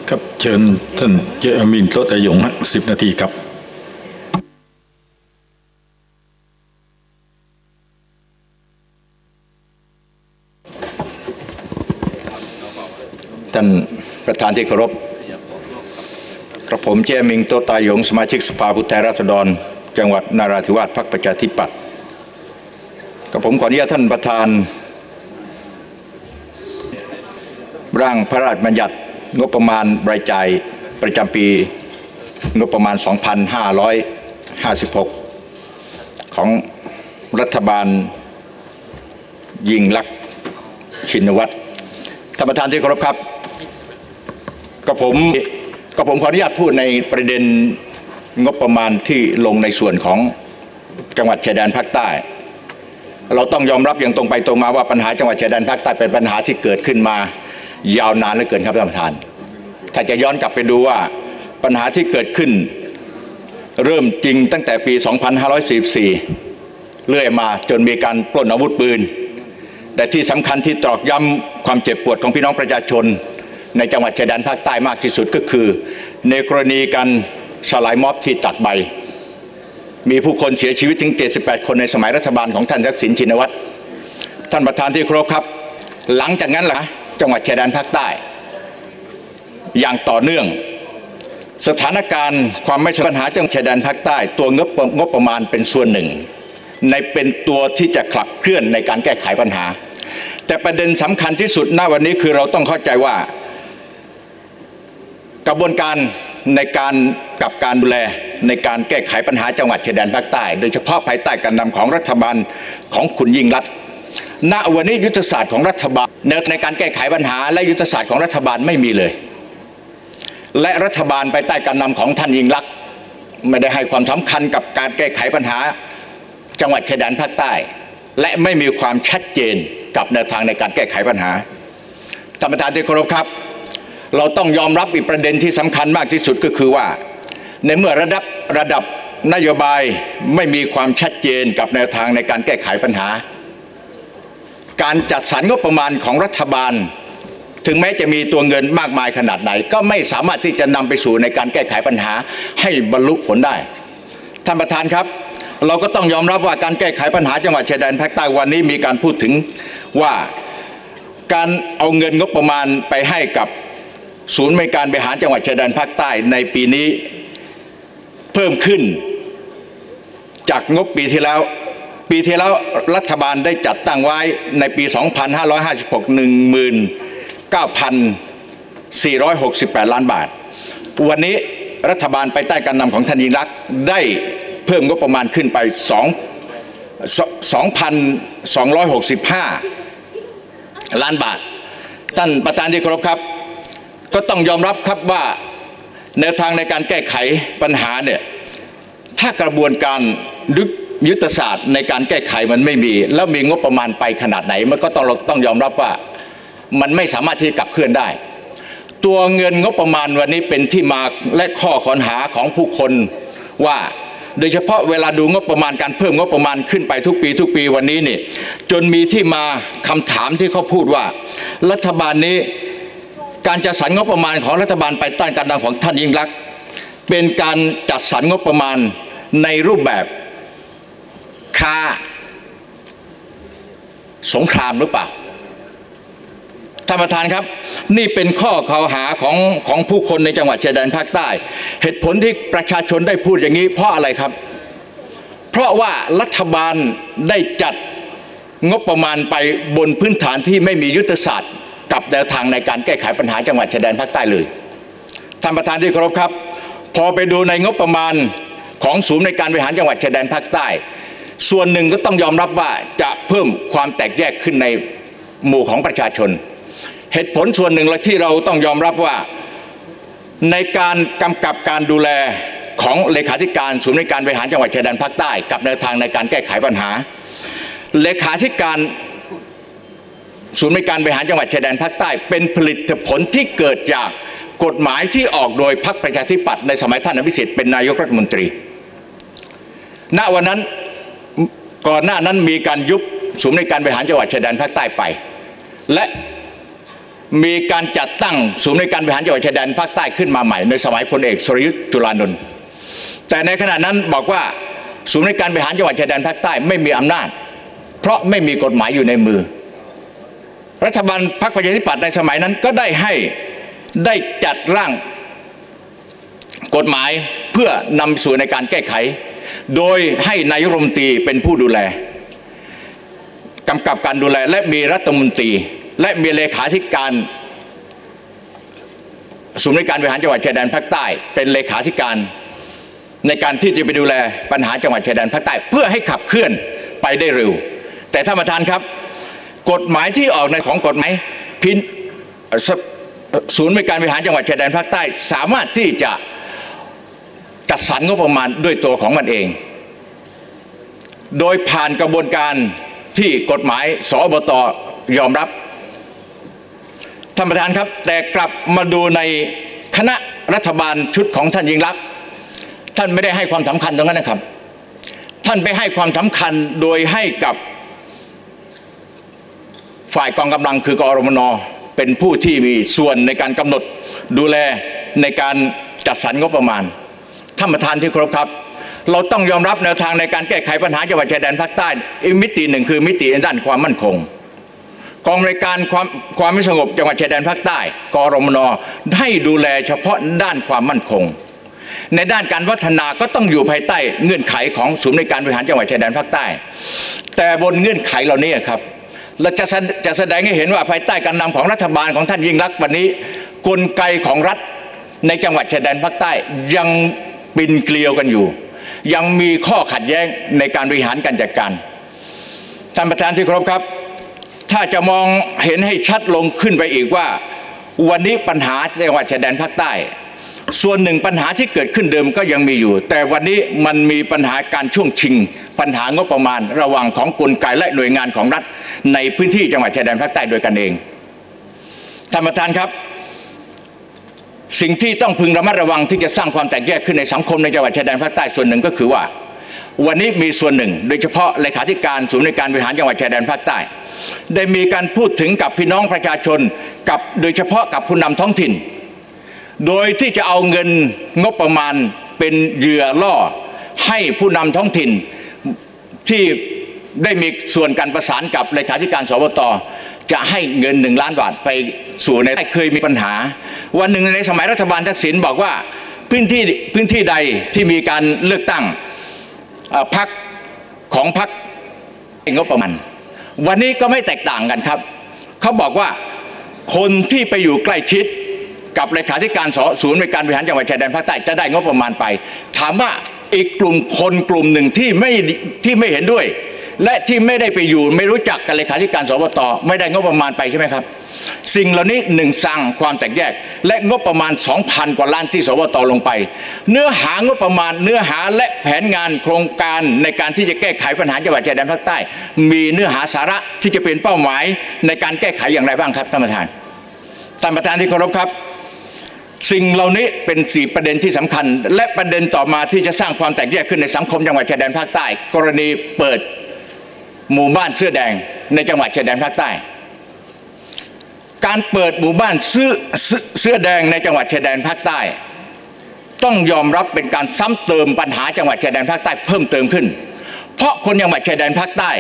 ครับเชิญท่านเจอามินโตตะยง10 นาทีครับท่านประธานที่เคารพกระผมเจอามินโตตะยงสมาชิกสภาผู้แทนราษฎรจังหวัดนราธิวาสพรรคประชาธิปัตย์กระผมขออนุญาตท่านประธานร่างพระราชบัญญัติงบประมาณรายจ่ายประจำปีงบประมาณ 2556 ของรัฐบาลยิ่งลักษณ์ชินวัตรท่านประธานที่เคารพครับกับผมขออนุญาตพูดในประเด็นงบประมาณที่ลงในส่วนของจังหวัดชายแดนภาคใต้เราต้องยอมรับอย่างตรงไปตรงมาว่าปัญหาจังหวัดชายแดนภาคใต้เป็นปัญหาที่เกิดขึ้นมายาวนานเหลือเกินครับท่านประธานถ้าจะย้อนกลับไปดูว่าปัญหาที่เกิดขึ้นเริ่มจริงตั้งแต่ปี 2544 เรื่อยมาจนมีการปล้นอาวุธปืนแต่ที่สำคัญที่ตอกย้ำความเจ็บปวดของพี่น้องประชาชนในจังหวัดชายแดนภาคใต้มากที่สุดก็คือในกรณีการสลายม็อบที่ตัดใบมีผู้คนเสียชีวิตถึง78 คนในสมัยรัฐบาลของท่านทักษิณชินวัตรท่านประธานที่เคารพครับหลังจากนั้นล่ะจังหวัดชายแดนภาคใต้อย่างต่อเนื่องสถานการณ์ความไม่สงบปัญหาจังหวัดชายแดนภาคใต้ตัวงบประมาณเป็นส่วนหนึ่งในเป็นตัวที่จะขับเคลื่อนในการแก้ไขปัญหาแต่ประเด็นสำคัญที่สุดณวันนี้คือเราต้องเข้าใจว่ากระบวนการในการกับการดูแลในการแก้ไขปัญหาจังหวัดชายแดนภาคใต้โดยเฉพาะภายใต้การนำของรัฐบาลของคุณยิ่งลักษณ์ณวันนี้ยุทธศาสตร์ของรัฐบาลในการแก้ไขปัญหาและยุทธศาสตร์ของรัฐบาลไม่มีเลยและรัฐบาลภายใต้การนำของท่านยิ่งลักษณ์ไม่ได้ให้ความสำคัญกับการแก้ไขปัญหาจังหวัดชายแดนภาคใต้และไม่มีความชัดเจนกับแนวทางในการแก้ไขปัญหาท่านประธานที่เคารพครับเราต้องยอมรับอีกประเด็นที่สำคัญมากที่สุดก็คือว่าในเมื่อระดับนโยบายไม่มีความชัดเจนกับแนวทางในการแก้ไขปัญหาการจัดสรรงบประมาณของรัฐบาลถึงแม้จะมีตัวเงินมากมายขนาดไหนก็ไม่สามารถที่จะนำไปสู่ในการแก้ไขปัญหาให้บรรลุผลได้ท่านประธานครับเราก็ต้องยอมรับว่าการแก้ไขปัญหาจังหวัดชายแดนภาคใต้วันนี้มีการพูดถึงว่าการเอาเงินงบประมาณไปให้กับศูนย์ในการบริหารจังหวัดชายแดนภาคใต้ในปีนี้เพิ่มขึ้นจากงบปีที่แล้วรัฐบาลได้จัดตั้งไว้ในปี 2556 19,468 ล้านบาทวันนี้รัฐบาลไปใต้การนำของท่านยิ่งลักษณ์ได้เพิ่มงบประมาณขึ้นไป 2,265 ล้านบาทท่านประธานที่เคารพครับก็ต้องยอมรับครับว่าแนวทางในการแก้ไขปัญหาเนี่ยถ้ากระบวนการยุทธศาสตร์ในการแก้ไขมันไม่มีแล้วมีงบประมาณไปขนาดไหนมันก็ต้องยอมรับว่ามันไม่สามารถที่จะขับเคลื่อนได้ตัวเงินงบประมาณวันนี้เป็นที่มาและข้อค้นหาของผู้คนว่าโดยเฉพาะเวลาดูงบประมาณการเพิ่มงบประมาณขึ้นไปทุกปีวันนี้นี่จนมีที่มาคำถามที่เขาพูดว่ารัฐบาลนี้การจัดสรรงบประมาณของรัฐบาลไปใต้การนำของท่านยิ่งลักษณ์เป็นการจัดสรรงบประมาณในรูปแบบค้าสงครามหรือเปล่าท่านประธานครับนี่เป็นข้อกล่าวหาของผู้คนในจังหวัดชายแดนภาคใต้เหตุผลที่ประชาชนได้พูดอย่างนี้เพราะอะไรครับเพราะว่ารัฐบาลได้จัดงบประมาณไปบนพื้นฐานที่ไม่มียุทธศาสตร์กับแนวทางในการแก้ไขปัญหาจังหวัดชายแดนภาคใต้เลยท่านประธานที่เคารพครับพอไปดูในงบประมาณของศูนย์ในการบริหารจังหวัดชายแดนภาคใต้ส่วนหนึ่งก็ต้องยอมรับว่าจะเพิ่มความแตกแยกขึ้นในหมู่ของประชาชนเหตุผลส่วนหนึ่งและที่เราต้องยอมรับว่าในการกำกับการดูแลของเลขาธิการศูนย์ในการบริหารจังหวัดชายแดนภาคใต้กับแนวทางในการแก้ไขปัญหาเลขาธิการศูนย์ในการบริหารจังหวัดชายแดนภาคใต้เป็นผลิตผลที่เกิดจากกฎหมายที่ออกโดยพรรคประชาธิปัตย์ในสมัยท่านอภิสิทธิ์เป็นนายกรัฐมนตรีณวันนั้นก่อนหน้านั้นมีการยุบศูนย์ในการบริหารจังหวัดชายแดนภาคใต้ไปและมีการจัดตั้งศูนย์ในการบริหารจังหวัดชายแดนภาคใต้ขึ้นมาใหม่ในสมัยพลเอกสุรยุทธ์จุลานนท์แต่ในขณะนั้นบอกว่าศูนย์ในการบริหารจังหวัดชายแดนภาคใต้ไม่มีอำนาจเพราะไม่มีกฎหมายอยู่ในมือรัฐบาลพรรคประชาธิปัตย์ในสมัยนั้นก็ได้จัดร่างกฎหมายเพื่อนำสู่ในการแก้ไขโดยให้นายกรัฐมนตรีเป็นผู้ดูแลกำกับการดูแลและมีรัฐมนตรีและมีเลขาธิการศูนย์ในการบริหารจังหวัดชายแดนภาคใต้เป็นเลขาธิการในการที่จะไปดูแลปัญหาจังหวัดชายแดนภาคใต้เพื่อให้ขับเคลื่อนไปได้เร็วแต่ท่านประธานครับกฎหมายที่ออกในของกฎหมายศูนย์ในการบริหารจังหวัดชายแดนภาคใต้สามารถที่จะจัดสรรงบประมาณด้วยตัวของมันเองโดยผ่านกระบวนการที่กฎหมายสอบต.ยอมรับท่านประธานครับแต่กลับมาดูในคณะรัฐบาลชุดของท่านยิ่งลักษณ์ท่านไม่ได้ให้ความสำคัญตรงนั้นนะครับท่านไปให้ความสำคัญโดยให้กับฝ่ายกองกำลังคือกอรมน.เป็นผู้ที่มีส่วนในการกำหนดดูแลในการจัดสรรงบประมาณท่านประธานที่เคารพครับเราต้องยอมรับแนวทางในการแก้ไขปัญหาจังหวัดชายแดนภาคใต้อีกมิติหนึ่งคือมิติด้านความมั่นคงกองในการความไม่สงบจังหวัดชายแดนภาคใต้กอรมน.ให้ดูแลเฉพาะด้านความมั่นคงในด้านการพัฒนาก็ต้องอยู่ภายใต้เงื่อนไขของศูนย์ในการบริหารจังหวัดชายแดนภาคใต้แต่บนเงื่อนไขเหล่านี้ครับเราจะแสดงให้เห็นว่าภายใต้การนำของรัฐบาลของท่านยิ่งลักษณ์วันนี้กลไกของรัฐในจังหวัดชายแดนภาคใต้ยังปินเกลียวกันอยู่ยังมีข้อขัดแย้งในการบริหารการจัดการท่านประธานที่เคารพครับถ้าจะมองเห็นให้ชัดลงขึ้นไปอีกว่าวันนี้ปัญหาจังหวัดชายแดนภาคใต้ส่วนหนึ่งปัญหาที่เกิดขึ้นเดิมก็ยังมีอยู่แต่วันนี้มันมีปัญหาการช่วงชิงปัญหางบประมาณระหว่างของกลไกและหน่วยงานของรัฐในพื้นที่จังหวัดชายแดนภาคใต้โดยกันเองท่านประธานครับสิ่งที่ต้องพึงระมัดระวังที่จะสร้างความแตกแยกขึ้นในสังคมในจังหวัดชายแดนภาคใต้ส่วนหนึ่งก็คือว่าวันนี้มีส่วนหนึ่งโดยเฉพาะเลขาธิการศูนย์ในการบริหารจังหวัดชายแดนภาคใต้ได้มีการพูดถึงกับพี่น้องประชาชนกับโดยเฉพาะกับผู้นำท้องถิ่นโดยที่จะเอาเงินงบประมาณเป็นเหยื่อล่อให้ผู้นำท้องถิ่นที่ได้มีส่วนการประสานกับเลขาธิการสบต.จะให้เงิน1 ล้านบาทไปสู่ในเคยมีปัญหาวันหนึ่งในสมัยรัฐบาลทักษิณบอกว่าพื้นที่ใดที่มีการเลือกตั้งพรรคของพรรคงบประมาณวันนี้ก็ไม่แตกต่างกันครับเขาบอกว่าคนที่ไปอยู่ใกล้ชิดกับเลขาธิการศูนย์ในการบริหารจังหวัดชายแดนภาคใต้จะได้งบประมาณไปถามว่าอีกกลุ่มคนกลุ่มหนึ่งที่ไม่เห็นด้วยและที่ไม่ได้ไปอยู่ไม่รู้จักกับเลขาธิการสบต.ไม่ได้งบประมาณไปใช่ไหมครับสิ่งเหล่านี้สร้างความแตกแยกและงบประมาณ 2,000 กว่าล้านที่สบต.ลงไปเนื้อหางบประมาณเนื้อหาและแผนงานโครงการในการที่จะแก้ไขปัญหาจังหวัดชายแดนภาคใต้มีเนื้อหาสาระที่จะเป็นเป้าหมายในการแก้ไขอย่างไรบ้างครับท่านประธานที่เคารพครับสิ่งเหล่านี้เป็น4ประเด็นที่สำคัญและประเด็นต่อมาที่จะสร้างความแตกแยกขึ้นในสังคมจังหวัดชายแดนภาคใต้กรณีเปิดหมู่บ้านเสื้อแดงในจังหวัดชายแดนภาคใต้การเปิดหมู่บ้านเสื้อแดงในจังหวัดชายแดนภาคใต้ต้องยอมรับเป็นการซ้ำเติมปัญหาจังหวัดชายแดนภาคใต้เพิ่มเติมขึ้นเพราะคนจังหวัดชายแดนภาคใต้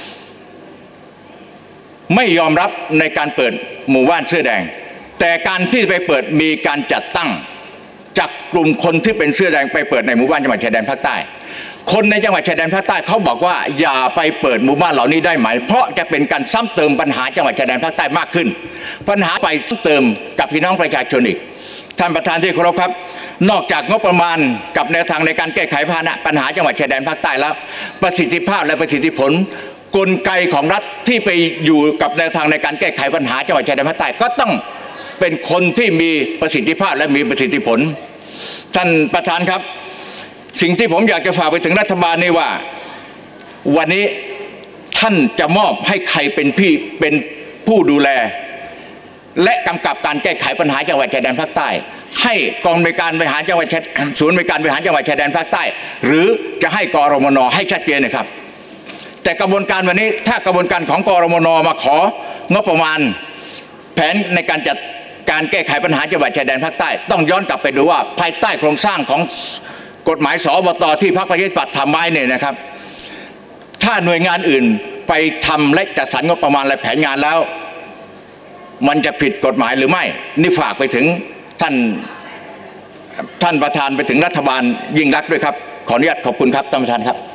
ไม่ยอมรับในการเปิดหมู่บ้านเสื้อแดงแต่การที่ไปเปิดมีการจัดตั้งจากกลุ่มคนที่เป็นเสื้อแดงไปเปิดในหมู่บ้านจังหวัดชายแดนภาคใต้คนในจังหวัดชายแดนภาคใต้เขาบอกว่าอย่าไปเปิดหมู่บ้านเหล่านี้ได้ไหมเพราะจะเป็นการซ้ำเติมปัญหาจังหวัดชายแดนภาคใต้มากขึ้นปัญหาไปซ้ำเติมกับพี่น้องประชาชนอีกท่านประธานที่เคารพครับนอกจากงบประมาณกับแนวทางในการแก้ไขปัญหาจังหวัดชายแดนภาคใต้แล้วประสิทธิภาพและประสิทธิผลกลไกของรัฐที่ไปอยู่กับแนวทางในการแก้ไขปัญหาจังหวัดชายแดนภาคใต้ก็ต้องเป็นคนที่มีประสิทธิภาพและมีประสิทธิผลท่านประธานครับสิ่งที่ผมอยากจะฝากไปถึงรัฐบาลนี่ว่าวันนี้ท่านจะมอบให้ใครเป็นผู้ดูแลและกำกับการแก้ไขปัญหาจังหวัดชายแดนภาคใต้ให้กองบริการบริหารจังหวัดศูนย์บริการบริหารจังหวัดชายแดนภาคใต้หรือจะให้กรมน.ให้ชัดเจนนะครับแต่กระบวนการวันนี้ถ้ากระบวนการของกรมน.มาของบประมาณแผนในการจัดการแก้ไขปัญหาจังหวัดชายแดนภาคใต้ต้องย้อนกลับไปดูว่าภายใต้โครงสร้างของกฎหมายสอบตที่พรรคประชาธิปัตย์ทำไว้เนี่ยนะครับถ้าหน่วยงานอื่นไปทำและจัดสรรงบประมาณและแผนงานแล้วมันจะผิดกฎหมายหรือไม่นี่ฝากไปถึงท่านประธานไปถึงรัฐบาลยิ่งรักษณ์ด้วยครับขออนุญาตขอบคุณครับท่านประธานครับ